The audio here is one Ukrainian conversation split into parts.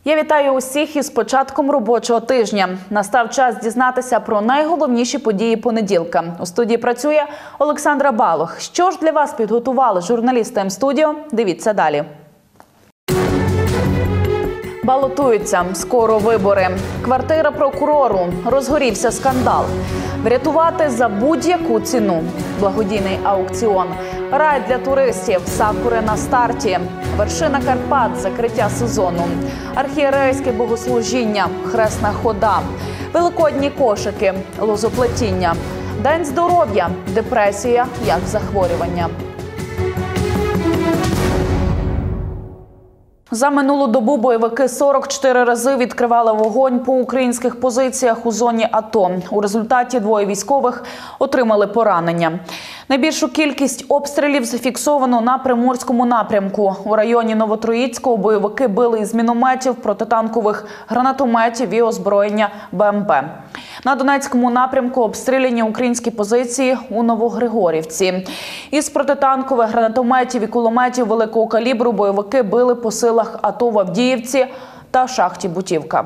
Я вітаю усіх із початком робочого тижня. Настав час дізнатися про найголовніші події понеділка. У студії працює Олександра Балох. Що ж для вас підготували журналісти М-студіо? Дивіться далі. Балотуються. Скоро вибори. Квартира прокурору. Розгорівся скандал. Врятувати за будь-яку ціну. Благодійний аукціон. Рай для туристів. Сакури на старті. Вершина Карпат. Закриття сезону. Архієрейське богослужіння. Хресна хода. Великодні кошики. Лозоплетіння. День здоров'я. Депресія як захворювання. За минулу добу бойовики 44 рази відкривали вогонь по українських позиціях у зоні АТО. У результаті двоє військових отримали поранення. Найбільшу кількість обстрілів зафіксовано на Приморському напрямку. У районі Новотроїцького бойовики били із мінометів, протитанкових гранатометів і озброєння БМП. На Донецькому напрямку обстріляні українські позиції у Новогригорівці. Із протитанкових гранатометів і кулеметів великого калібру бойовики били по силах АТО в Авдіївці та шахті Бутівка.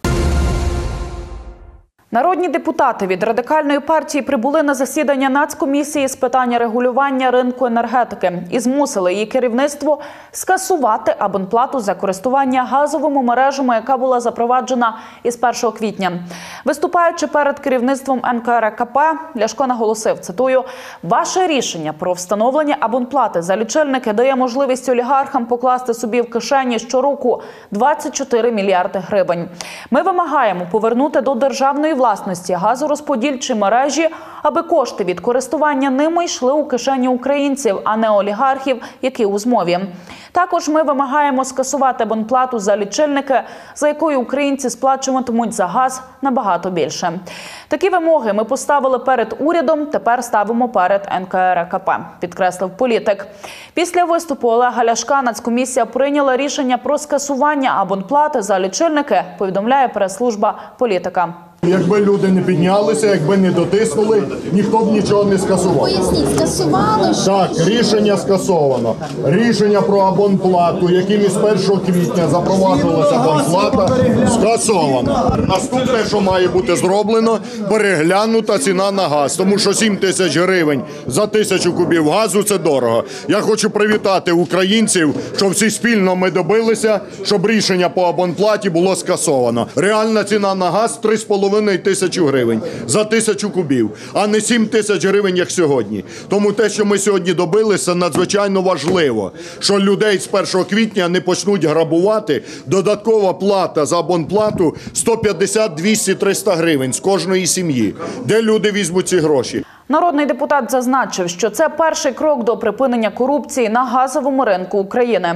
Народні депутати від Радикальної партії прибули на засідання Нацкомісії з питання регулювання ринку енергетики і змусили її керівництво скасувати абонплату за користування газовими мережами, яка була запроваджена із 1 квітня. Виступаючи перед керівництвом НКРЕКП, Ляшко наголосив, цитую, «Ваше рішення про встановлення абонплати за лічильники дає можливість олігархам покласти собі в кишені щороку 24 мільярди гривень. Ми вимагаємо повернути до державної власності газорозподільчі мережі, аби кошти від користування ними йшли у кишені українців, а не олігархів, які у змові. Також ми вимагаємо скасувати абонплату за лічильники, за якою українці сплачуватимуть за газ набагато більше. Такі вимоги ми поставили перед урядом, тепер ставимо перед НКРЕКП», підкреслив політик. Після виступу Олега Ляшка Нацкомісія прийняла рішення про скасування абонплати за лічильники, повідомляє прес-служба політика. Якби люди не піднялися, якби не дотиснули, ніхто б нічого не скасував. Поясніть, скасували? Так, рішення скасовано. Рішення про абонплату, яким із 1 квітня запроваджувалася абонплата, скасовано. Наступне, що має бути зроблено, переглянута ціна на газ. Тому що 7 тисяч гривень за 1000 кубів газу – це дорого. Я хочу привітати українців, що всі спільно ми добилися, щоб рішення по абонплаті було скасовано. Реальна ціна на газ – 3,5 тисячі гривень за 1000 кубів, а не 7 тисяч гривень, як сьогодні. Тому те, що ми сьогодні добилися, надзвичайно важливо, що людей з 1 квітня не почнуть грабувати. Додаткова плата за абонплату 150, 200, 300 гривень з кожної сім'ї. Де люди візьмуть ці гроші? Народний депутат зазначив, що це перший крок до припинення корупції на газовому ринку України.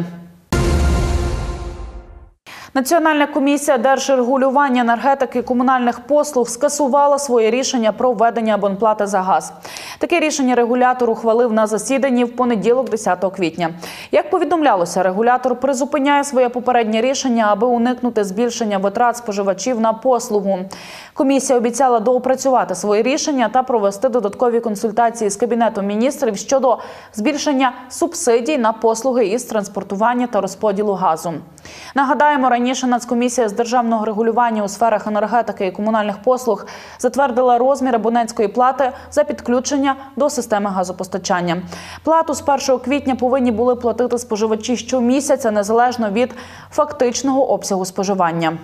Національна комісія держрегулювання енергетики і комунальних послуг скасувала своє рішення про введення абонплати за газ. Таке рішення регулятор ухвалив на засіданні в понеділок, 10 квітня. Як повідомлялося, регулятор призупиняє своє попереднє рішення, аби уникнути збільшення витрат споживачів на послугу. Комісія обіцяла доопрацювати своє рішення та провести додаткові консультації з Кабінетом міністрів щодо збільшення субсидій на послуги із транспортування та розподілу газу. Нагадаємо, раніше Нацкомісія з державного регулювання у сферах енергетики і комунальних послуг затвердила розмір абонентської плати за підключення до системи газопостачання. Плату з 1 квітня повинні були платити споживачі щомісяця, незалежно від фактичного обсягу споживання.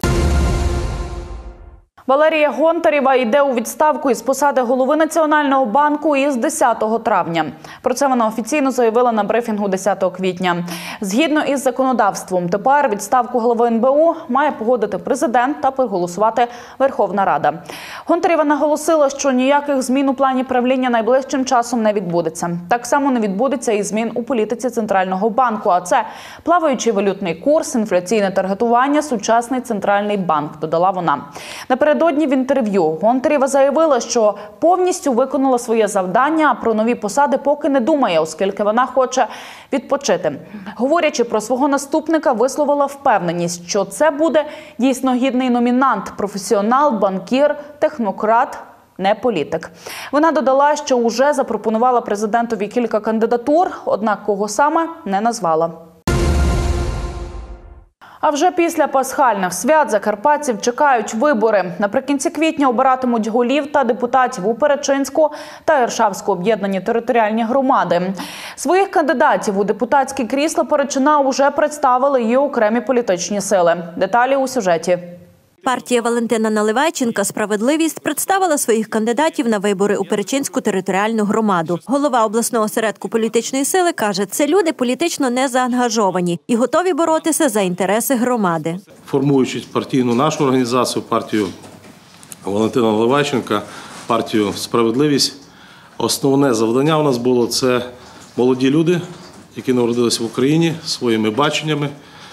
Валерія Гонтарєва йде у відставку із посади голови Національного банку із 10 травня. Про це вона офіційно заявила на брифінгу 10 квітня. Згідно із законодавством, тепер відставку голови НБУ має погодити президент та проголосувати Верховна Рада. Гонтарєва наголосила, що ніяких змін у плані правління найближчим часом не відбудеться. Так само не відбудеться і змін у політиці Центрального банку, а це плаваючий валютний курс, інфляційне таргетування, сучасний Центральний банк, додала вона. Напередодні в інтерв'ю Гонтарєва заявила, що повністю виконала своє завдання, а про нові посади поки не думає, оскільки вона хоче відпочити. Говорячи про свого наступника, висловила впевненість, що це буде дійсно гідний номінант – професіонал, банкір, технократ, не політик. Вона додала, що уже запропонувала президентові кілька кандидатур, однак кого саме не назвала. А вже після пасхальних свят закарпатців чекають вибори. Наприкінці квітня обиратимуть голів та депутатів у Перечинську та Іршавську об'єднані територіальні громади. Своїх кандидатів у депутатські крісла Перечина уже представили і окремі політичні сили. Деталі у сюжеті. Партія Валентина Наливайченка «Справедливість» представила своїх кандидатів на вибори у Перечинську територіальну громаду. Голова обласного осередку політичної сили каже, це люди політично не заангажовані і готові боротися за інтереси громади. Формуючи партійну нашу організацію, партію Валентина Наливайченка, партію «Справедливість», основне завдання у нас було – це молоді люди, які народилися в Україні своїми баченнями,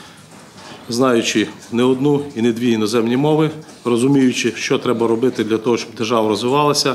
знаючи не одну і не дві іноземні мови, розуміючи, що треба робити для того, щоб держава розвивалася,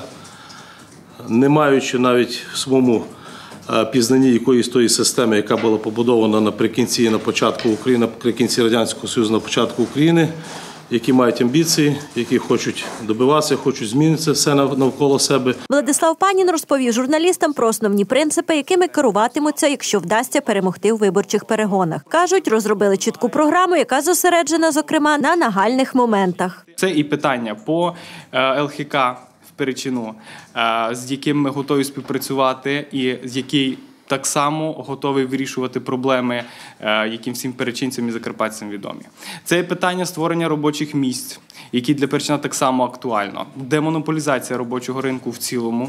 не маючи навіть в своєму пізнанні якоїсь тої системи, яка була побудована наприкінці і на початку України, наприкінці Радянського Союзу, на початку України, які мають амбіції, які хочуть добиватися, хочуть змінити все навколо себе. Владислав Панін розповів журналістам про основні принципи, якими керуватимуться, якщо вдасться перемогти у виборчих перегонах. Кажуть, розробили чітку програму, яка зосереджена, зокрема, на нагальних моментах. Це і питання по ЛХК в Перечину, з яким ми готові співпрацювати і з який так само готовий вирішувати проблеми, яким всім перечинцям і закарпатцям відомі. Це і питання створення робочих місць, які для Перечина так само актуально. Демонополізація робочого ринку в цілому.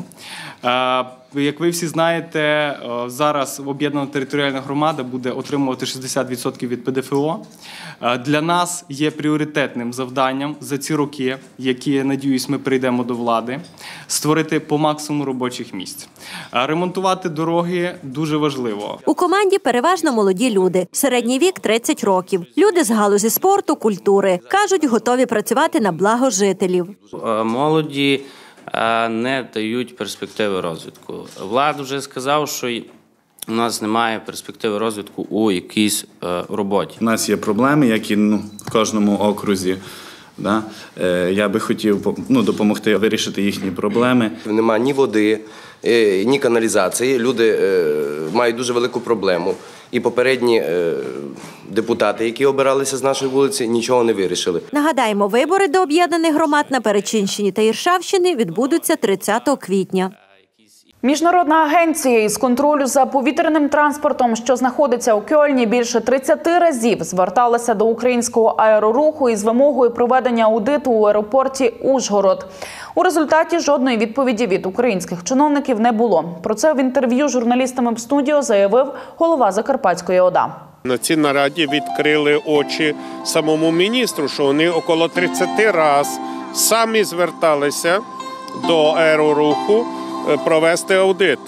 Як ви всі знаєте, зараз об'єднана територіальна громада буде отримувати 60% від ПДФО. Для нас є пріоритетним завданням за ці роки, які, я надіюсь, ми прийдемо до влади, створити по максимуму робочих місць. Ремонтувати дороги дуже важливо. У команді переважно молоді люди. Середній вік – 30 років. Люди з галузі спорту, культури. Кажуть, готові працювати на благо жителів. Молоді не дають перспективи розвитку. Влад вже сказав, що у нас немає перспективи розвитку у якійсь роботі. У нас є проблеми, як і в кожному окрузі. Да? Я би хотів допомогти вирішити їхні проблеми. Нема ні води, ні каналізації. Люди мають дуже велику проблему. І попередні депутати, які обиралися з нашої вулиці, нічого не вирішили. Нагадаємо, вибори до об'єднаних громад на Перечинщині та Іршавщині відбудуться 30 квітня. Міжнародна агенція із контролю за повітряним транспортом, що знаходиться у Кьольні, більше 30 разів зверталася до українського аероруху із вимогою проведення аудиту у аеропорті Ужгород. У результаті жодної відповіді від українських чиновників не було. Про це в інтерв'ю з журналістами в студіо заявив голова Закарпатської ОДА. На цій нараді відкрили очі самому міністру, що вони около 30 разів самі зверталися до аероруху провести аудит.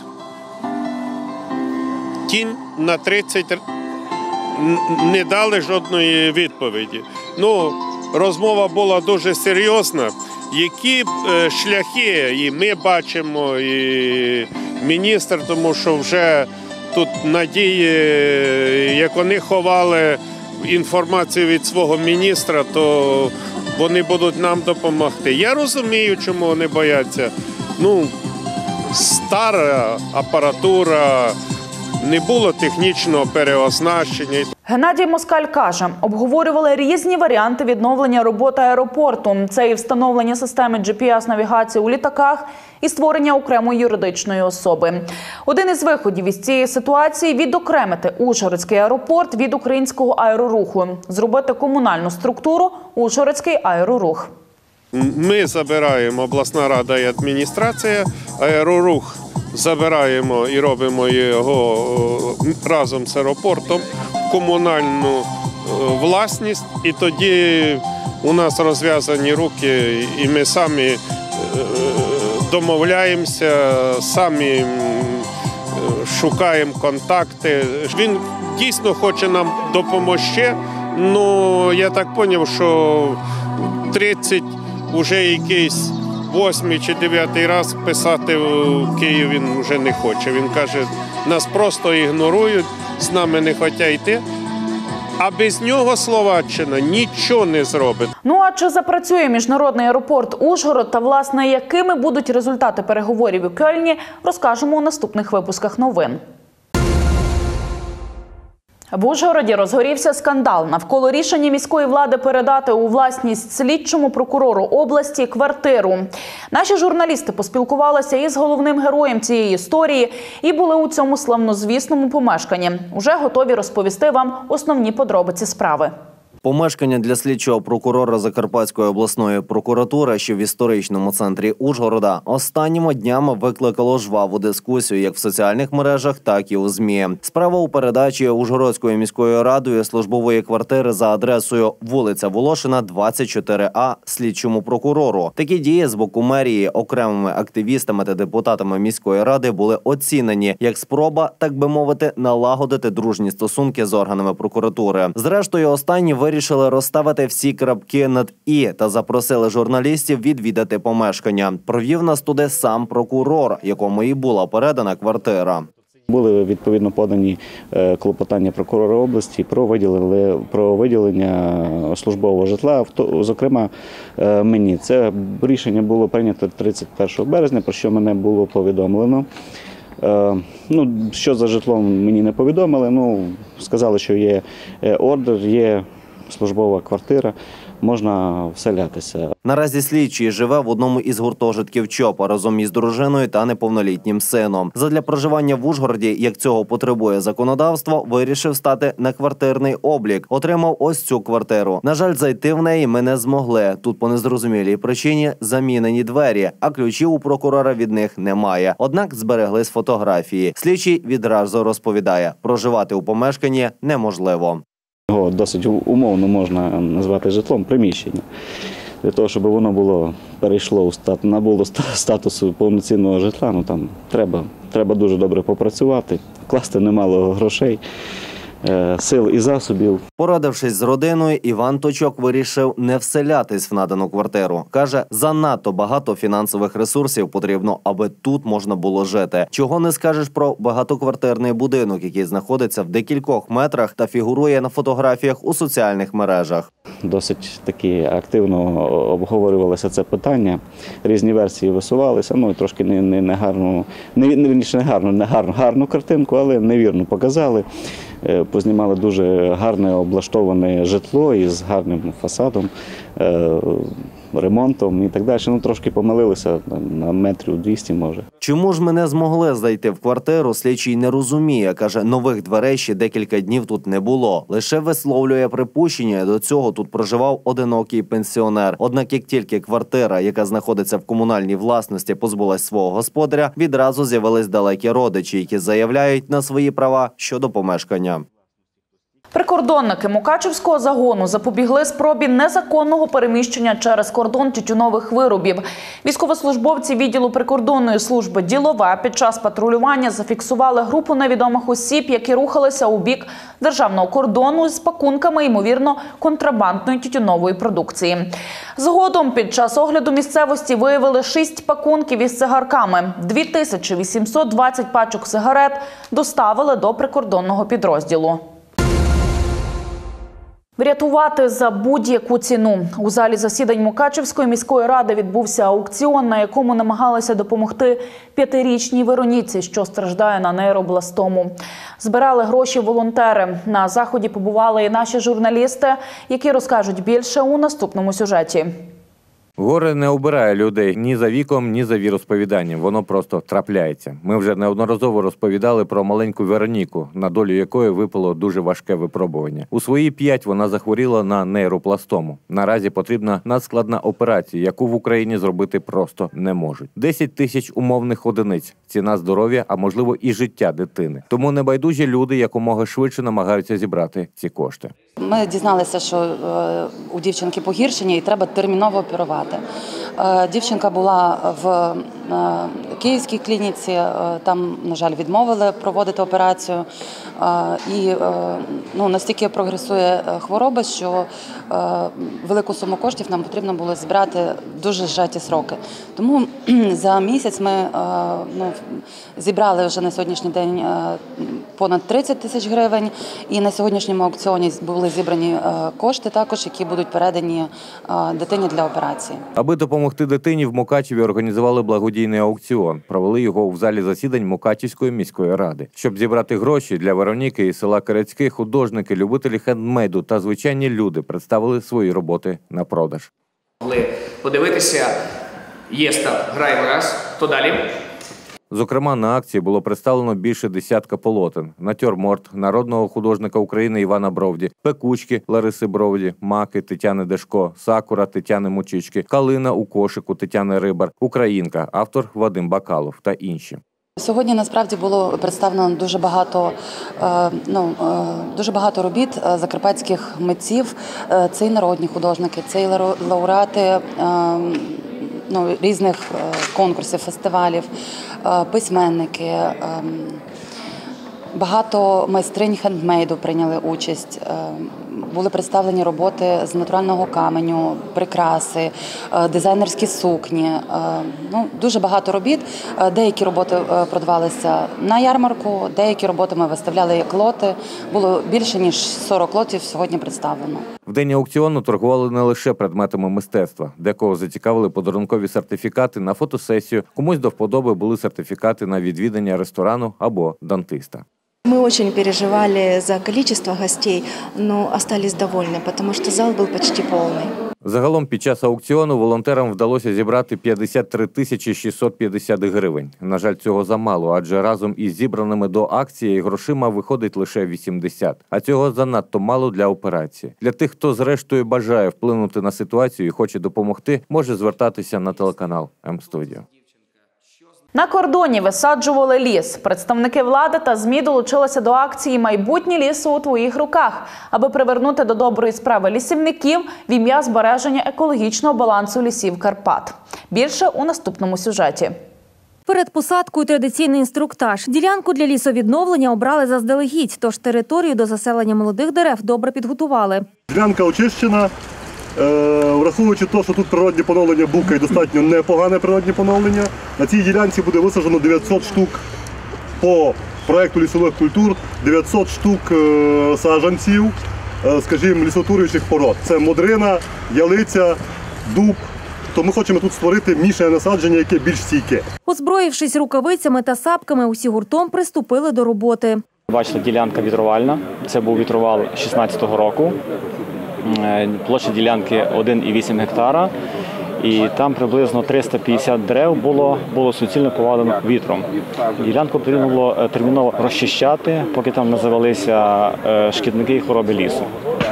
Ті на 30 не дали жодної відповіді. Розмова була дуже серйозна. Які шляхи, і ми бачимо, і міністр, тому що вже тут надії, як вони ховали інформацію від свого міністра, то вони будуть нам допомогти. Я розумію, чому вони бояться. Стара апаратура, не було технічного переоснащення. Геннадій Москаль каже, обговорювали різні варіанти відновлення роботи аеропорту. Це і встановлення системи GPS-навігації у літаках, і створення окремої юридичної особи. Один із виходів із цієї ситуації – відокремити Ужгородський аеропорт від українського аероруху, зробити комунальну структуру Ужгородський аерорух. Ми забираємо, обласна рада і адміністрація, аерорух забираємо і робимо його разом з аеропортом в комунальну власність. І тоді у нас розв'язані руки, і ми самі домовляємося, самі шукаємо контакти. Він дійсно хоче нам допомогти, але я так зрозумів, що 30 вже якийсь 8 чи 9 раз писати в Київ він вже не хоче. Він каже, нас просто ігнорують, з нами не хочуть йти. А без нього Словаччина нічого не зробить. А чи запрацює міжнародний аеропорт Ужгород та, власне, якими будуть результати переговорів у Кьольні, розкажемо у наступних випусках новин. В Ужгороді розгорівся скандал навколо рішення міської влади передати у власність слідчому прокурору області квартиру. Наші журналісти поспілкувалися із головним героєм цієї історії і були у цьому славнозвісному помешканні. Уже готові розповісти вам основні подробиці справи. Помешкання для слідчого прокурора Закарпатської обласної прокуратури, що в історичному центрі Ужгорода, останніми днями викликало жваву дискусію як в соціальних мережах, так і у ЗМІ. Справа у передачі Ужгородською міською радою службової квартири за адресою вулиця Волошина, 24А, слідчому прокурору. Такі дії з боку мерії окремими активістами та депутатами міської ради були оцінені як спроба, так би мовити, налагодити дружні стосунки з органами прокуратури. Зрештою, останні вирішили розставити всі крапки над «і» та запросили журналістів відвідати помешкання. Провів нас туди сам прокурор, якому і була передана квартира. Були відповідно подані клопотання прокурора області про виділення службового житла, зокрема мені. Це рішення було прийнято 31 березня, про що мене було повідомлено. Що за житлом мені не повідомили, сказали, що є ордер, є службова квартира, можна вселятися. Наразі слідчий живе в одному із гуртожитків ЧОПа разом із дружиною та неповнолітнім сином. Задля проживання в Ужгороді, як цього потребує законодавство, вирішив стати на квартирний облік. Отримав ось цю квартиру. На жаль, зайти в неї ми не змогли. Тут по незрозумілій причині замінені двері, а ключів у прокурора від них немає. Однак збереглись фотографії. Слідчий відразу розповідає, проживати у помешканні неможливо. Його досить умовно можна назвати житлом приміщення. Для того, щоб воно набуло статусу повноцінного житла, там треба дуже добре попрацювати, вкласти немало грошей, сил і засобів. Порадившись з родиною, Іван Точок вирішив не вселятись в надану квартиру. Каже, занадто багато фінансових ресурсів потрібно, аби тут можна було жити. Чого не скажеш про багатоквартирний будинок, який знаходиться в декількох метрах та фігурує на фотографіях у соціальних мережах. Досить таки активно обговорювалося це питання, різні версії висувалися, і трошки гарну картинку, але невірно показали. Познімали дуже гарне облаштоване житло із гарним фасадом, ремонтом і так далі. Трошки помилилися на метрів 200, може. Чому ж ми не змогли зайти в квартиру, слідчий не розуміє. Каже, нових дверей ще декілька днів тут не було. Лише висловлює припущення, до цього тут проживав одинокий пенсіонер. Однак, як тільки квартира, яка знаходиться в комунальній власності, позбулась свого господаря, відразу з'явились далекі родичі, які заявляють на свої права щодо помешкання. Прикордонники Мукачівського загону запобігли спробі незаконного переміщення через кордон тютюнових виробів. Військовослужбовці відділу прикордонної служби «Ділове» під час патрулювання зафіксували групу невідомих осіб, які рухалися у бік державного кордону з пакунками, ймовірно, контрабандної тютюнової продукції. Згодом під час огляду місцевості виявили 6 пакунків із цигарками. 2820 пачок сигарет доставили до прикордонного підрозділу. Врятувати за будь-яку ціну. У залі засідань Мукачівської міської ради відбувся аукціон, на якому намагалися допомогти 5-річній Вероніці, що страждає на нейробластому. Збирали гроші волонтери. На заході побували і наші журналісти, які розкажуть більше у наступному сюжеті. Горе не обирає людей ні за віком, ні за віросповіданням. Воно просто трапляється. Ми вже неодноразово розповідали про маленьку Вероніку, на долю якої випало дуже важке випробування. У свої 5 вона захворіла на нейропластому. Наразі потрібна надскладна операція, яку в Україні зробити просто не можуть. 10 тисяч умовних одиниць – ціна здоров'я, а можливо і життя дитини. Тому небайдужі люди якомога швидше намагаються зібрати ці кошти. Ми дізналися, що у дівчинки погіршення і треба терміново оперувати. Дівчинка була в київській клініці, там, на жаль, відмовили проводити операцію. І настільки прогресує хвороба, що велику суму коштів нам потрібно було зібрати дуже зжаті сроки. Тому за місяць ми зібрали вже на сьогоднішній день понад 30 тисяч гривень. І на сьогоднішньому аукціоні були зібрані кошти також, які будуть передані дитині для операції. Аби допомогти дитині, в Мукачеві організували благодійний аукціон. Провели його в залі засідань Мукачівської міської ради. Щоб зібрати гроші для Вероніки із села Керецький художники, любителі хендмейду та звичайні люди представили свої роботи на продаж. Подивитися, є став, граємо раз, то далі. Зокрема, на акції було представлено більше десятка полотен. Натюрморт народного художника України Івана Бровді, пекучки Лариси Бровді, маки Тетяни Дешко, сакура Тетяни Мучички, калина у кошику Тетяни Рибар, українка, автор Вадим Бакалов та інші. Сьогодні насправді було представлено дуже багато робіт закарпатських митців. Це і народні художники, це і лауреати різних конкурсів, фестивалів, письменники. Багато майстринь хендмейду прийняли участь. Були представлені роботи з натурального каменю, прикраси, дизайнерські сукні. Дуже багато робіт. Деякі роботи продавалися на ярмарку, деякі роботи ми виставляли як лоти. Було більше, ніж 40 лотів сьогодні представлено. В день аукціону торгували не лише предметами мистецтва. Декого зацікавили подарункові сертифікати на фотосесію, комусь до вподоби були сертифікати на відвідання ресторану або дантиста. Мы очень переживали за количество гостей, но остались довольны, потому что зал был почти полный. Загалом під час аукціону волонтерам вдалося зібрати 53 тисячі 650 гривень. На жаль, цього замало, адже разом із зібраними до акції грошима виходить лише 80. А цього занадто мало для операції. Для тих, хто зрештою бажає вплинути на ситуацію і хоче допомогти, може звертатися на телеканал М-студіо. На кордоні висаджували ліс. Представники влади та ЗМІ долучилися до акції «Майбутнє лісу у твоїх руках», аби привернути до доброї справи лісівників в ім'я збереження екологічного балансу лісів Карпат. Більше у наступному сюжеті. Перед посадкою традиційний інструктаж. Ділянку для лісовідновлення обрали заздалегідь, тож територію до заселення молодих дерев добре підготували. Ділянка очищена. Враховуючи те, що тут природне поновлення бука і достатньо непогане природне поновлення, на цій ділянці буде висаджено 900 штук по проєкту лісових культур, 900 штук саджанців, скажімо, лісотворюючих пород. Це модрина, ялиця, дуб. То ми хочемо тут створити мішане насадження, яке більш стійке. Озброївшись рукавицями та сапками, усі гуртом приступили до роботи. Бачите, ділянка вітровальна. Це був вітровал 16-го року. Площа ділянки 1,8 гектара. І там приблизно 350 дерев було суцільно повалено вітром. Ділянку потрібно було терміново розчищати, поки там не завелися шкідники і хвороби лісу.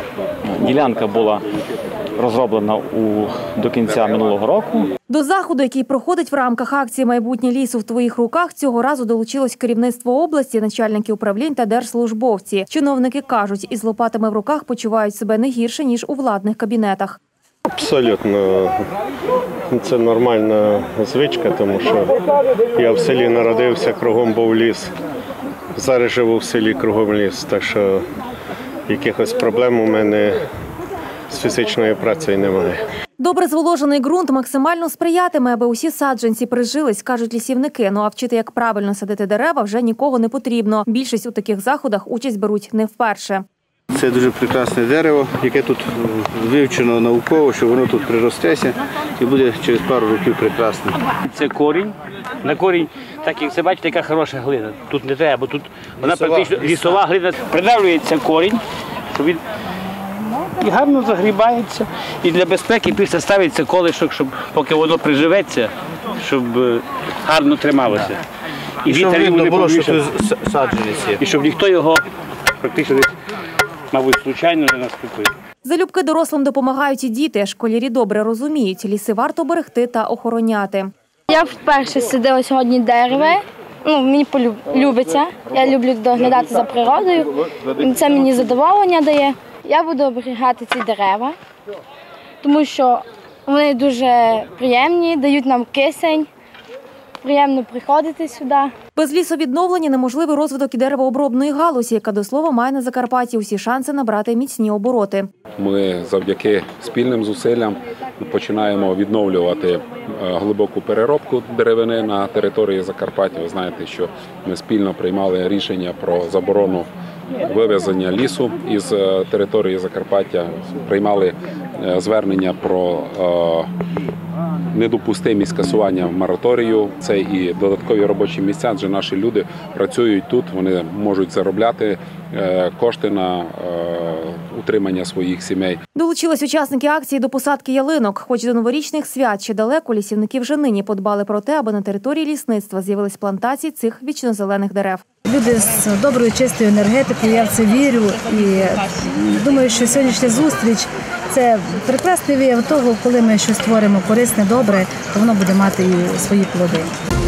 Ділянка була розроблена до кінця минулого року. До заходу, який проходить в рамках акції «Майбутнє лісу в твоїх руках», цього разу долучилось керівництво області, начальники управлінь та держслужбовці. Чиновники кажуть, із лопатами в руках почувають себе не гірше, ніж у владних кабінетах. Абсолютно. Це нормальна звичка, тому що я в селі народився, кругом був ліс. Зараз живу в селі, кругом ліс, так що якихось проблем у мене з фізичною працею немає. Добре зволожений ґрунт максимально сприятиме, аби усі саджанці прижились, кажуть лісівники. Ну а вчити, як правильно садити дерева, вже нікого не потрібно. Більшість у таких заходах участь беруть не вперше. Це дуже прекрасне дерево, яке тут вивчено науково, що воно тут приростеться і буде через пару років прекрасне. Це корінь. На корінь, так як це бачите, яка хороша глина. Тут не треба, бо тут вона практично лісова глина. Придавлюється корінь, щоб він і гарно загрібається. І для безпеки після ставиться колишок, щоб поки воно приживеться, щоб гарно трималося. І вітер йому не повішав. І щоб ніхто його практично, мабуть, случайно не наступив. Залюбки дорослим допомагають і діти. Школярі добре розуміють, ліси варто берегти та охороняти. Я вперше садила сьогодні дерево. Мені полюбиться. Я люблю доглядати за природою. Це мені задоволення дає. Я буду оберігати ці дерева, тому що вони дуже приємні, дають нам кисень, приємно приходити сюди. Без лісовідновлення неможливий розвиток і деревообробної галузі, яка, до слова, має на Закарпатті усі шанси набрати міцні обороти. Ми завдяки спільним зусиллям починаємо відновлювати глибоку переробку деревини на території Закарпаття. Ви знаєте, що ми спільно приймали рішення про заборону вивезення лісу із території Закарпаття, приймали звернення про недопустимість скасування мораторію, це і додаткові робочі місця, адже наші люди працюють тут, вони можуть заробляти кошти на утримання своїх сімей. Долучились учасники акції до посадки ялинок. Хоч до новорічних свят ще далеко, лісівники вже нині подбали про те, аби на території лісництва з'явились плантації цих вічнозелених дерев. Люди з доброю, чистою енергетикою, я в це вірю. І думаю, що сьогоднішня зустріч – це прекрасний вияв того, коли ми щось творимо корисне, добре, то воно буде мати і свої плоди.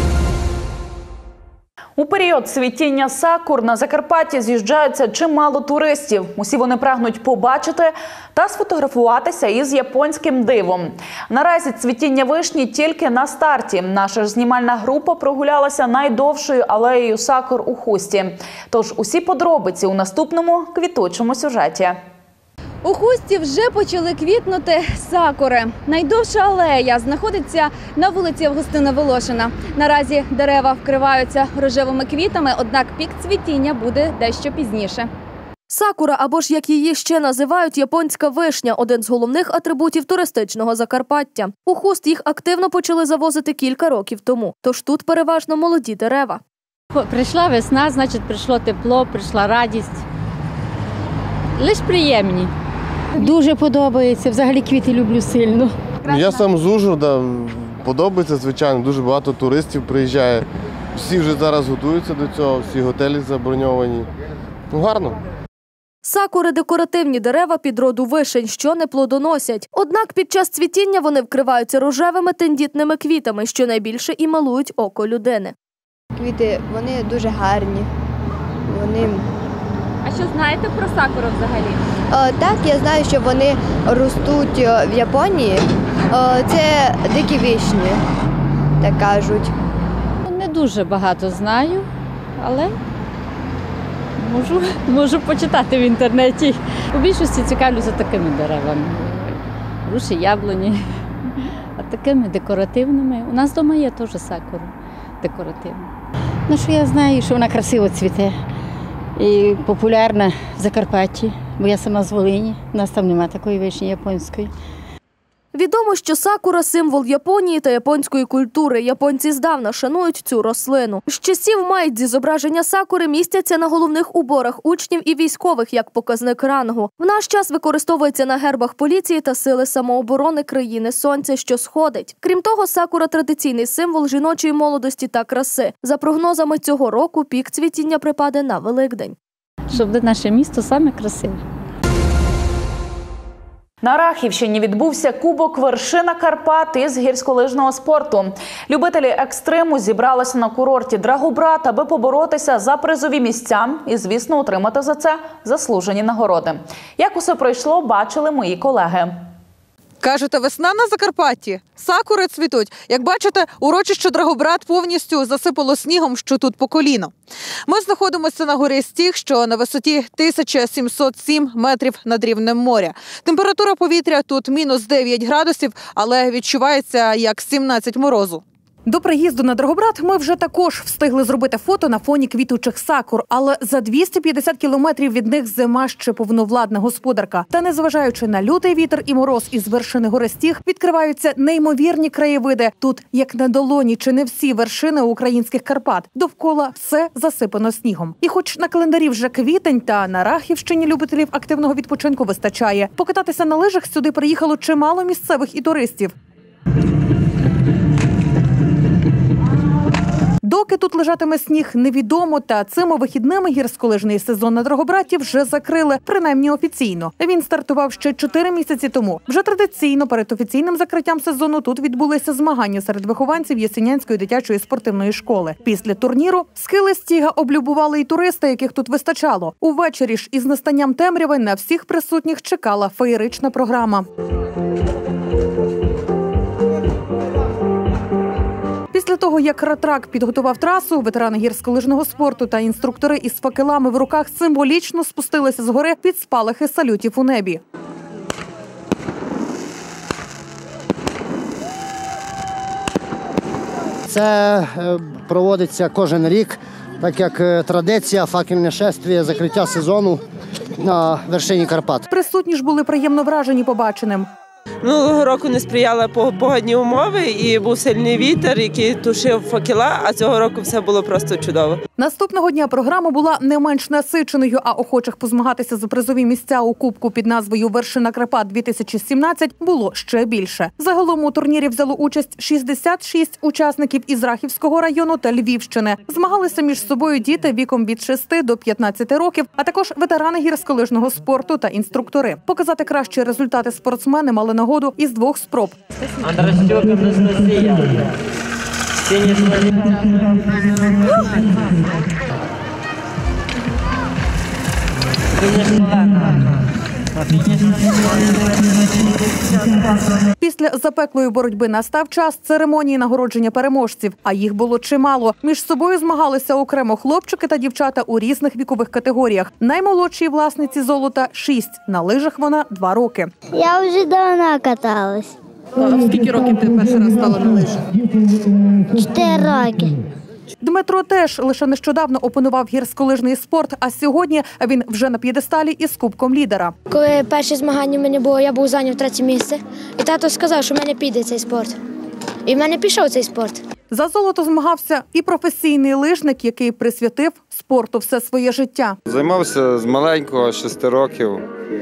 У період цвітіння сакур на Закарпатті з'їжджаються чимало туристів. Усі вони прагнуть побачити та сфотографуватися із японським дивом. Наразі цвітіння вишні тільки на старті. Наша ж знімальна група прогулялася найдовшою алеєю сакур у Хусті. Тож усі подробиці у наступному квітучому сюжеті. У Хусті вже почали квітнути сакури. Найдовша алея знаходиться на вулиці Августина Волошина. Наразі дерева вкриваються рожевими квітами, однак пік цвітіння буде дещо пізніше. Сакура, або ж як її ще називають, японська вишня – один з головних атрибутів туристичного Закарпаття. У Хуст їх активно почали завозити кілька років тому, тож тут переважно молоді дерева. Прийшла весна, значить прийшло тепло, прийшла радість. Лише приємні. Дуже подобається, взагалі квіти люблю сильно. Я сам з Ужгорода, подобається, звичайно, дуже багато туристів приїжджає. Всі вже зараз готуються до цього, всі готелі заброньовані. Гарно. Сакури – декоративні дерева підроду вишень, що не плодоносять. Однак під час цвітіння вони вкриваються рожевими тендітними квітами, що найбільше і милують око людини. Квіти, вони дуже гарні. А що знаєте про сакуру взагалі? Так, я знаю, що вони ростуть в Японії. Це дикі вишні, так кажуть. Не дуже багато знаю, але можу почитати в інтернеті. У більшості цікавлюся такими деревами. Груші, яблуні, а такими декоративними. У нас вдома є теж сакура декоративна. Ну, що я знаю, що вона красиво цвіте. І популярна в Закарпатті, бо я сама з Волині, у нас там немає такої вишні японської. Відомо, що сакура – символ Японії та японської культури. Японці здавна шанують цю рослину. З часів Майдзі зображення сакури містяться на головних уборах учнів і військових як показник рангу. В наш час використовується на гербах поліції та сили самооборони країни Сонця, що сходить. Крім того, сакура – традиційний символ жіночої молодості та краси. За прогнозами цього року, пік цвітіння припаде на Великдень. Щоб наше місто саме красиве. На Рахівщині відбувся Кубок «Вершина Карпат» із гірськолижного спорту. Любителі екстриму зібралися на курорті Драгобрат, аби поборотися за призові місця і, звісно, отримати за це заслужені нагороди. Як усе пройшло, бачили мої колеги. Кажете, весна на Закарпатті? Сакури цвітуть. Як бачите, урочище Драгобрат повністю засипало снігом, що тут по коліно. Ми знаходимося на горі Стіг, що на висоті 1707 метрів над рівнем моря. Температура повітря тут мінус 9 градусів, але відчувається як 17 морозу. До приїзду на Драгобрат ми вже також встигли зробити фото на фоні квітучих сакур, але за 250 кілометрів від них зима ще повновладна господарка. Та незважаючи на лютий вітер і мороз із вершини гори Стіг, відкриваються неймовірні краєвиди. Тут, як на долоні, чи не всі вершини українських Карпат. Довкола все засипано снігом. І хоч на календарі вже квітень, та на Рахівщині любителів активного відпочинку вистачає. Покататися на лижах сюди приїхало чимало місцевих і туристів. Доки тут лежатиме сніг, невідомо, та цими вихідними гірськолижний сезон на Драгобраті вже закрили, принаймні офіційно. Він стартував ще 4 місяці тому. Вже традиційно перед офіційним закриттям сезону тут відбулися змагання серед вихованців Ясенянської дитячої спортивної школи. Після турніру схили Стіга облюбували і туристи, яких тут вистачало. Увечері ж із настанням темряви на всіх присутніх чекала феєрична програма. Після того, як Ратрак підготував трасу, ветерани гірськолижного спорту та інструктори із факелами в руках символічно спустилися з гори під спалахи салютів у небі. Це проводиться кожен рік, так як традиція, факельне шествіє, закриття сезону на вершині Карпат. Присутні ж були приємно вражені побаченим. Минулого року не сприяли погодні умови і був сильний вітер, який тушив факела, а цього року все було просто чудово. Наступного дня програма була не менш насиченою, а охочих позмагатися за призові місця у кубку під назвою «Вершина Карпат-2017» було ще більше. Загалом у турнірі взяло участь 66 учасників із Рахівського району та Львівщини. Змагалися між собою діти віком від 6 до 15 років, а також ветерани гірськолижного спорту та інструктори. Показати кращі результати спортсмени мали нагоду із 2 спроб. Андростюк Анастасія. Після запеклої боротьби настав час церемонії нагородження переможців, а їх було чимало. Між собою змагалися окремо хлопчики та дівчата у різних вікових категоріях. Наймолодшій власниці золота – 6, на лижах вона 2 роки. Я вже давно каталась. Скільки років ти перший раз стала на лижах? 4 роки. Дмитро теж лише нещодавно опанував гірськолижний спорт, а сьогодні він вже на п'єдесталі із кубком лідера. Коли перші змагання в мене було, я був зайняв 3-е місце. І тато сказав, що в мене піде цей спорт. І в мене пішов цей спорт. За золото змагався і професійний лижник, який присвятив спорту все своє життя. Займався з маленького, 6 років.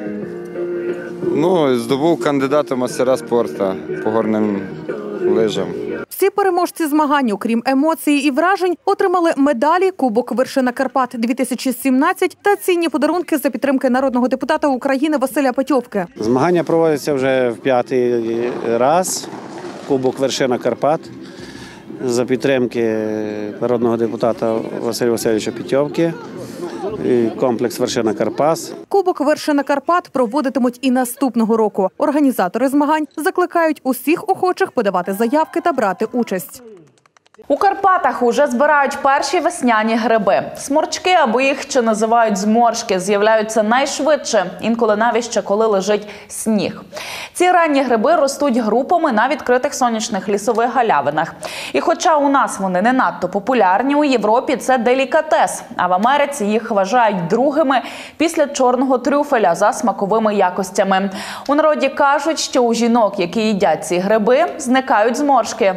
Здобув кандидата в мастера спорту по горним лижам. Всі переможці змагань, окрім емоцій і вражень, отримали медалі, кубок «Вершина Карпат-2017» та цінні подарунки за підтримки народного депутата України Василя Петьовки. Змагання проводяться вже в 5-й раз. Кубок «Вершина Карпат» за підтримки народного депутата Василя Васильовича Петьовки. Комплекс «Вершина Карпас». Кубок «Вершина Карпат» проводитимуть і наступного року. Організатори змагань закликають усіх охочих подавати заявки та брати участь. У Карпатах уже збирають перші весняні гриби. Сморчки, або їх ще називають зморшки, з'являються найшвидше, інколи навіть ще коли лежить сніг. Ці ранні гриби ростуть групами на відкритих сонячних лісових галявинах. І хоча у нас вони не надто популярні, у Європі це делікатес, а в Америці їх вважають другими після чорного трюфеля за смаковими якостями. У народі кажуть, що у жінок, які їдять ці гриби, зникають зморшки.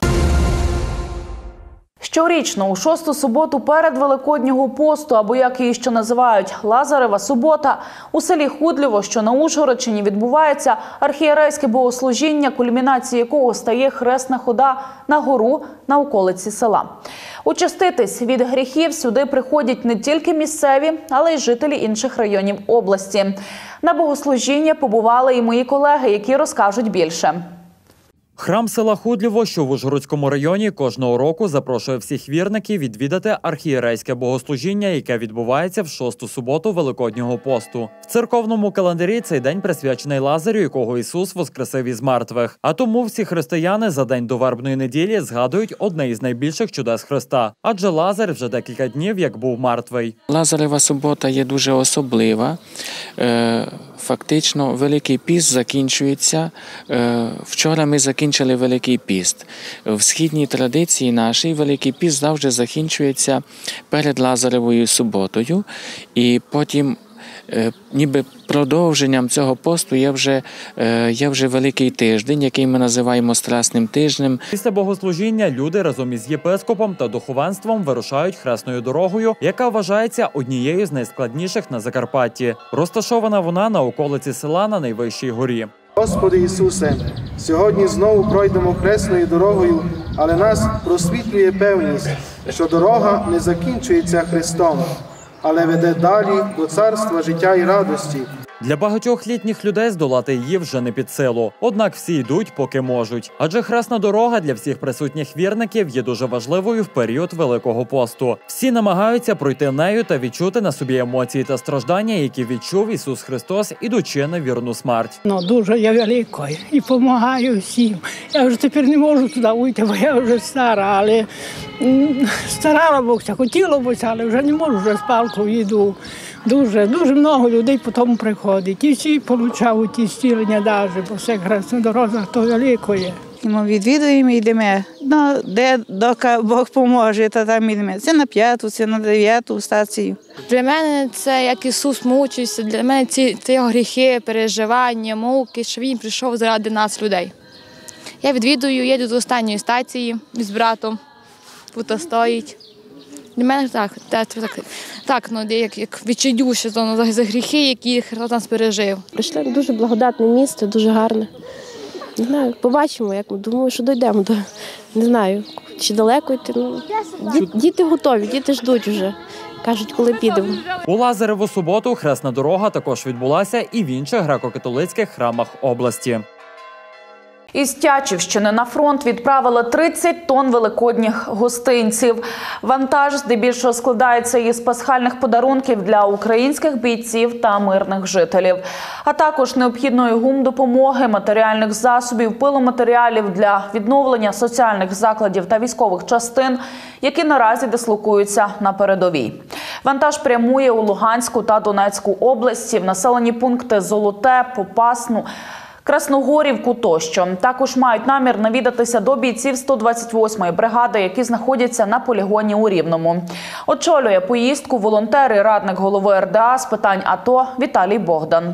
Щорічно у 6-ту суботу перед Великоднього посту, або як її ще називають Лазарева субота, у селі Худлєво, що на Ужгородщині, відбувається архієрейське богослужіння, кульмінацією якого стає хресна хода на гору на околиці села. Очиститись від гріхів сюди приходять не тільки місцеві, але й жителі інших районів області. На богослужіння побували і мої колеги, які розкажуть більше. Храм села Худлєво, що в Ужгородському районі, кожного року запрошує всіх вірників відвідати архієрейське богослужіння, яке відбувається в 6-ту суботу Великоднього посту. В церковному календарі цей день присвячений Лазарю, якого Ісус воскресив із мертвих. А тому всі християни за день до вербної неділі згадують одне із найбільших чудес Христа. Адже Лазар вже декілька днів як був мертвий. Лазарева субота є дуже особлива. Фактично, Великий піст закінчується. Вчора ми закінчили Великий піст. В східній традиції нашій Великий піст завжди закінчується перед Лазаревою суботою. І потім, ніби продовженням цього посту є вже Великий тиждень, який ми називаємо Страсним тижнем. Після богослужіння люди разом із єпископом та духовенством вирушають хресною дорогою, яка вважається однією з найскладніших на Закарпатті. Розташована вона на околиці села на найвищій горі. Господи Ісусе, сьогодні знову пройдемо хресною дорогою, але нас просвітлює певність, що дорога не закінчується Христом, але веде далі до царства життя і радості. Для багатьох літніх людей здолати її вже не під силу. Однак всі йдуть, поки можуть. Адже хресна дорога для всіх присутніх вірників є дуже важливою в період Великого посту. Всі намагаються пройти нею та відчути на собі емоції та страждання, які відчув Ісус Христос, ідучи на вірну смерть. Дуже я великою і допомагаю всім. Я вже тепер не можу туди вийти, бо я вже стара, але старалася, хотіла б, але вже не можу, вже з палкою йду. Дуже много людей потім приходить. І всі отримують ті зцілення навіть, бо все хресна дорога то великої. Ми відвідуємо, йдемо доки Бог поможе, то там ідемо. Це на 5-ту, це на 9-ту стацію. Для мене це як Ісус мучився, для мене ці його гріхи, переживання, муки, що Він прийшов заради нас, людей. Я відвідую, їду до останньої стації з братом, тут стоїть. Для мене так, як відчайдуще за гріхи, які Христос нас пережив. Прийшли дуже благодатне місце, дуже гарне. Не знаю, побачимо, як ми думаю, що дійдемо до, не знаю, чи далеко йти. Діти готові, діти ждуть вже. Кажуть, коли підемо. У Лазареву суботу хресна дорога також відбулася і в інших греко-католицьких храмах області. Із Тячівщини на фронт відправили 30 тонн великодніх гостинців. Вантаж здебільшого складається із пасхальних подарунків для українських бійців та мирних жителів. А також необхідної гумдопомоги, матеріальних засобів, пиломатеріалів для відновлення соціальних закладів та військових частин, які наразі дислокуються на передовій. Вантаж прямує у Луганську та Донецьку області, в населені пункти Золоте, Попасну, Красногорівку тощо. Також мають намір навідатися до бійців 128-ї бригади, які знаходяться на полігоні у Рівному. Очолює поїздку волонтер і радник голови РДА з питань АТО Віталій Богдан.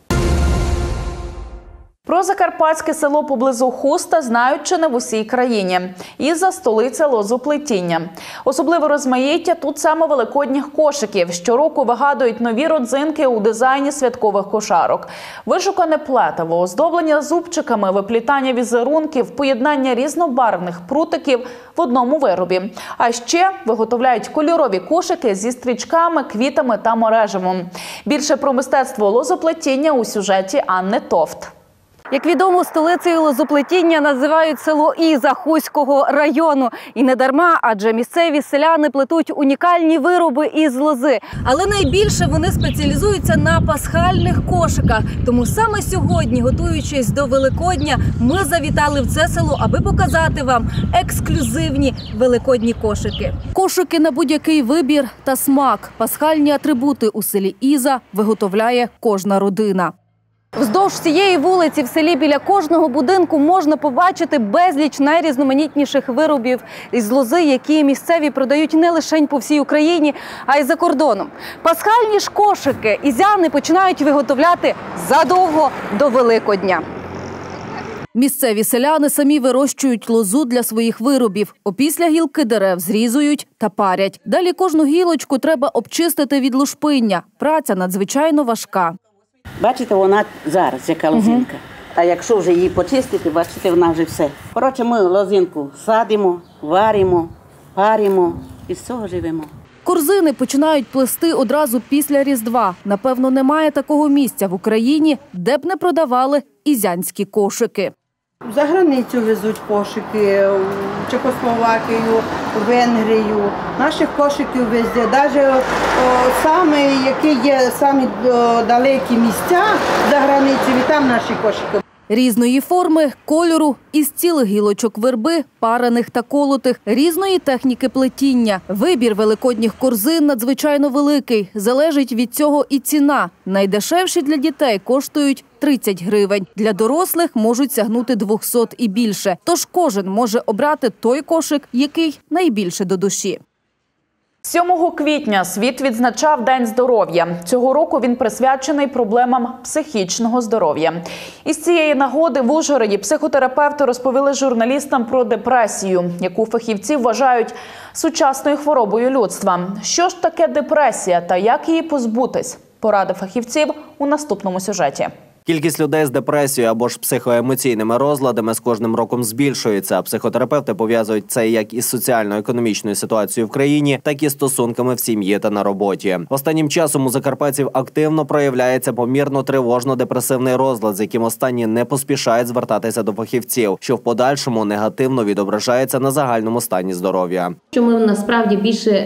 Про закарпатське село поблизу Хуста знають чи не в усій країні. Іза – столиця лозоплетіння. Особливе розмаїття тут саме великодніх кошиків. Щороку вигадують нові родзинки у дизайні святкових кошарок. Вишукане плетиво, оздоблення зубчиками, виплітання візерунків, поєднання різнобарвних прутиків в одному виробі. А ще виготовляють кольорові кошики зі стрічками, квітами та мереживом. Більше про мистецтво лозоплетіння у сюжеті Анни Товт. Як відомо, столицею лозоплетіння називають село Іза Хуського району. І не дарма, адже місцеві селяни плетуть унікальні вироби із лози. Але найбільше вони спеціалізуються на пасхальних кошиках. Тому саме сьогодні, готуючись до Великодня, ми завітали в це село, аби показати вам ексклюзивні великодні кошики. Кошики на будь-який вибір та смак. Пасхальні атрибути у селі Іза виготовляє кожна родина. Вздовж цієї вулиці в селі біля кожного будинку можна побачити безліч найрізноманітніших виробів із лози, які місцеві продають не лише по всій Україні, а й за кордоном. Пасхальні ж кошики ізяни починають виготовляти задовго до Великодня. Місцеві селяни самі вирощують лозу для своїх виробів. Опісля гілки дерев зрізують та парять. Далі кожну гілочку треба обчистити від лушпиння. Праця надзвичайно важка. Бачите, вона зараз, яка лозинка. А якщо вже її почистити, бачите, вона вже все. Коротше, ми лозинку садимо, варимо, паримо і з цього живемо. Корзини починають плести одразу після Різдва. Напевно, немає такого місця в Україні, де б не продавали ізянські кошики. За границю везуть кошики, в Чехословакію, в Венгрію. Наших кошиків везде. Навіть саме, які є самі далекі місця за границею, і там наші кошики. Різної форми, кольору, із цілих гілочок верби, парених та колотих, різної техніки плетіння. Вибір великодніх корзин надзвичайно великий. Залежить від цього і ціна. Найдешевші для дітей коштують 30 гривень. Для дорослих можуть сягнути 200 і більше. Тож кожен може обрати той кошик, який найбільше до душі. 7 квітня світ відзначав День здоров'я. Цього року він присвячений проблемам психічного здоров'я. Із цієї нагоди в Ужгороді психотерапевти розповіли журналістам про депресію, яку фахівці вважають сучасною хворобою людства. Що ж таке депресія та як її позбутись? Поради фахівців у наступному сюжеті. Кількість людей з депресією або ж психоемоційними розладами з кожним роком збільшується. Психотерапевти пов'язують це як із соціально-економічною ситуацією в країні, так і стосунками в сім'ї та на роботі. Останнім часом у закарпатців активно проявляється помірно тривожно-депресивний розлад, з яким останні не поспішають звертатися до фахівців, що в подальшому негативно відображається на загальному стані здоров'я. Що ми насправді більше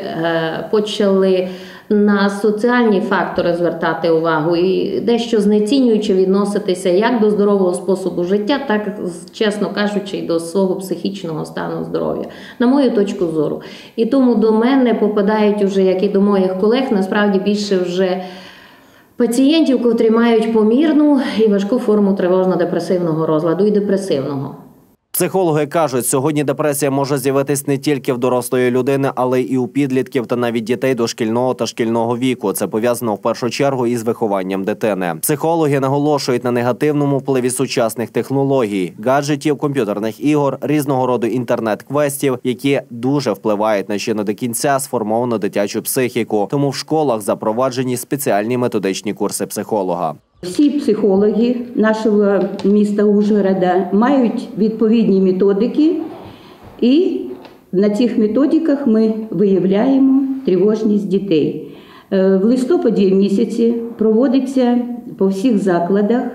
почали на соціальні фактори звертати увагу і дещо знецінюючи відноситися як до здорового способу життя, так, чесно кажучи, і до свого психічного стану здоров'я, на мою точку зору. І тому до мене попадають вже, як і до моїх колег, насправді більше вже пацієнтів, котрі мають помірну і важку форму тривожно-депресивного розладу і депресивного. Психологи кажуть, сьогодні депресія може з'явитись не тільки в дорослої людини, але й у підлітків та навіть дітей дошкільного та шкільного віку. Це пов'язано в першу чергу із вихованням дитини. Психологи наголошують на негативному впливі сучасних технологій, гаджетів, комп'ютерних ігор, різного роду інтернет-квестів, які дуже впливають на ще не до кінця сформовану дитячу психіку. Тому в школах запроваджені спеціальні методичні курси психолога. Всі психологи нашого міста Ужгорода мають відповідні методики, і на цих методиках ми виявляємо тривожність дітей. В листопаді місяці проводиться по всіх закладах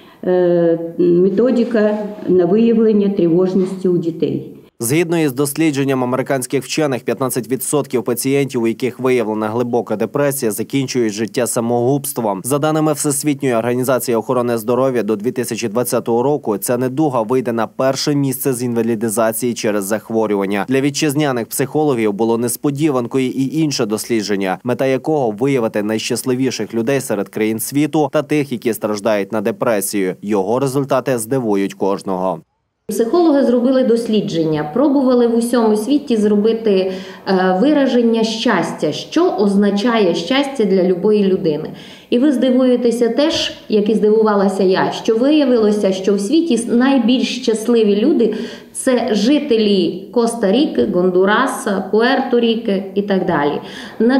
методика на виявлення тривожності у дітей. Згідно із дослідженням американських вчених, 15% пацієнтів, у яких виявлена глибока депресія, закінчують життя самогубством. За даними Всесвітньої організації охорони здоров'я, до 2020 року ця недуга вийде на перше місце з інвалідизації через захворювання. Для вітчизняних психологів було несподіванкою і інше дослідження, мета якого – виявити найщасливіших людей серед країн світу та тих, які страждають на депресію. Його результати здивують кожного. Психологи зробили дослідження, пробували в усьому світі зробити вираження щастя, що означає щастя для любої людини. І ви здивуєтеся теж, як і здивувалася я, що виявилося, що в світі найбільш щасливі люди – це жителі Коста-Ріки, Гондураса, Пуерто-Ріки і так далі. На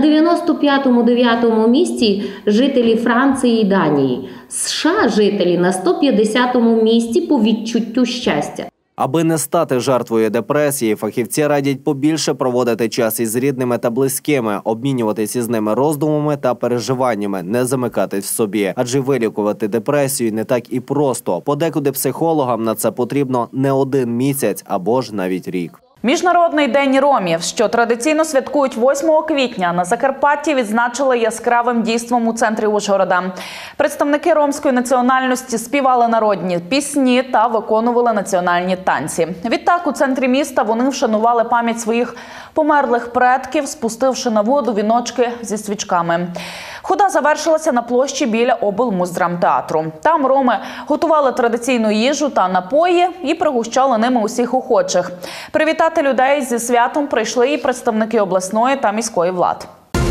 95-9 місці жителі Франції і Данії. США жителі на 150-му місці по відчуттю щастя. Аби не стати жертвою депресії, фахівці радять побільше проводити час із рідними та близькими, обмінюватися із ними роздумами та переживаннями, не замикатись в собі. Адже вилікувати депресію не так і просто. Подекуди психологам на це потрібно не 1 місяць або ж навіть рік. Міжнародний день ромів, що традиційно святкують 8 квітня, на Закарпатті відзначили яскравим дійством у центрі Ужгорода. Представники ромської національності співали народні пісні та виконували національні танці. Відтак у центрі міста вони вшанували пам'ять своїх померлих предків, спустивши на воду віночки зі свічками. Хода завершилася на площі біля облмуздрамтеатру. Там роми готували традиційну їжу та напої і пригощали ними усіх охочих. Привітати людей зі святом прийшли і представники обласної та міської влад.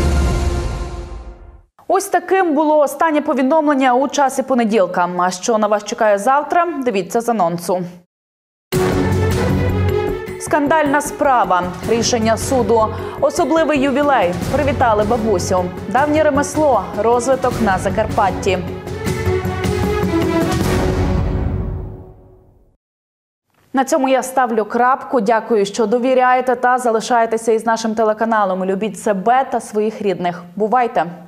Ось таким було останнє повідомлення у часі понеділка. А що на вас чекає завтра, дивіться з анонсу. Скандальна справа. Рішення суду. Особливий ювілей. Привітали бабусю. Давнє ремесло. Розвиток на Закарпатті. На цьому я ставлю крапку. Дякую, що довіряєте та залишаєтеся із нашим телеканалом. Любіть себе та своїх рідних. Бувайте!